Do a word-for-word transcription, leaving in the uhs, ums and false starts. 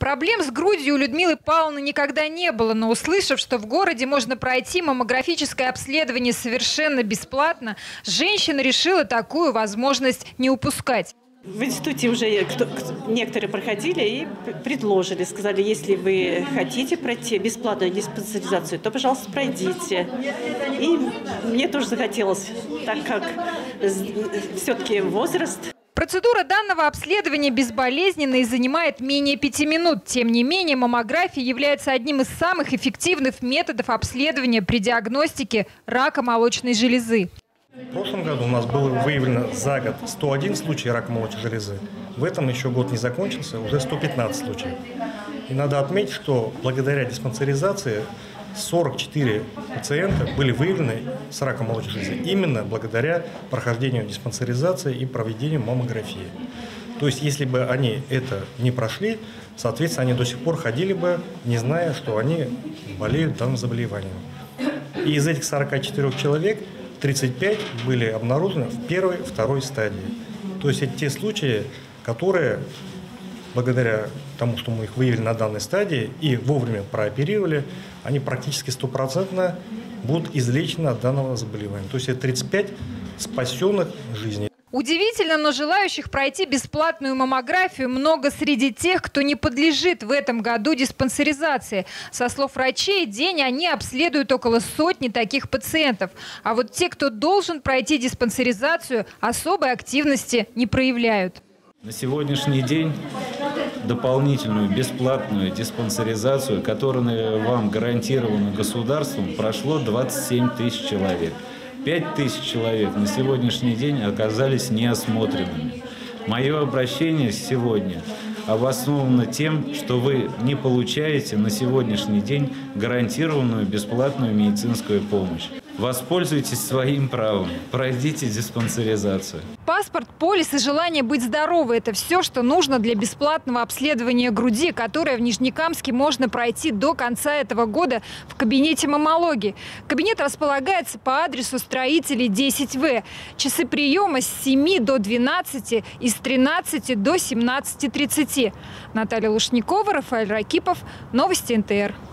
Проблем с грудью у Людмилы Павловны никогда не было, но услышав, что в городе можно пройти маммографическое обследование совершенно бесплатно, женщина решила такую возможность не упускать. В институте уже кто, некоторые проходили и предложили, сказали, если вы хотите пройти бесплатную диспансеризацию, то, пожалуйста, пройдите. И мне тоже захотелось, так как все-таки возраст. Процедура данного обследования безболезненна и занимает менее пяти минут. Тем не менее, маммография является одним из самых эффективных методов обследования при диагностике рака молочной железы. В прошлом году у нас было выявлено за год сто один случай рака молочной железы. В этом еще год не закончился, уже сто пятнадцать случаев. И надо отметить, что благодаря диспансеризации сорок четыре пациента были выявлены с раком молочной железы именно благодаря прохождению диспансеризации и проведению маммографии. То есть, если бы они это не прошли, соответственно, они до сих пор ходили бы, не зная, что они болеют данным заболеванием. И из этих сорока четырёх человек тридцать пять были обнаружены в первой, второй стадии. То есть, это те случаи, которые, благодаря тому, что мы их выявили на данной стадии и вовремя прооперировали, они практически стопроцентно будут излечены от данного заболевания. То есть это тридцать пять спасенных жизней. Удивительно, но желающих пройти бесплатную маммографию много среди тех, кто не подлежит в этом году диспансеризации. Со слов врачей, день они обследуют около сотни таких пациентов. А вот те, кто должен пройти диспансеризацию, особой активности не проявляют. На сегодняшний день дополнительную бесплатную диспансеризацию, которая вам гарантирована государством, прошло двадцать семь тысяч человек. пять тысяч человек на сегодняшний день оказались неосмотренными. Мое обращение сегодня обосновано тем, что вы не получаете на сегодняшний день гарантированную бесплатную медицинскую помощь. Воспользуйтесь своим правом, пройдите диспансеризацию. Паспорт, полис и желание быть здоровой – это все, что нужно для бесплатного обследования груди, которое в Нижнекамске можно пройти до конца этого года в кабинете маммологии. Кабинет располагается по адресу Строителей десять В. Часы приема с семи до двенадцати и с тринадцати до семнадцати тридцати. Наталья Лушникова, Рафаэль Ракипов. Новости эн тэ эр.